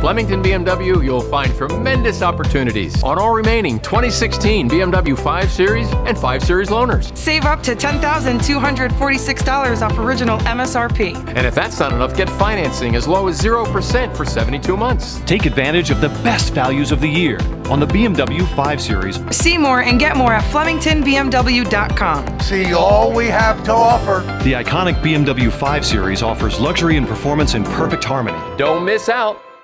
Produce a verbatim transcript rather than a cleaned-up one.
Flemington B M W, you'll find tremendous opportunities on all remaining twenty sixteen B M W five series and five series loaners. Save up to ten thousand two hundred forty-six dollars off original M S R P. And if that's not enough, get financing as low as zero percent for seventy-two months. Take advantage of the best values of the year on the B M W five series. See more and get more at Flemington B M W dot com. See all we have to offer. The iconic B M W five series offers luxury and performance in perfect harmony. Don't miss out.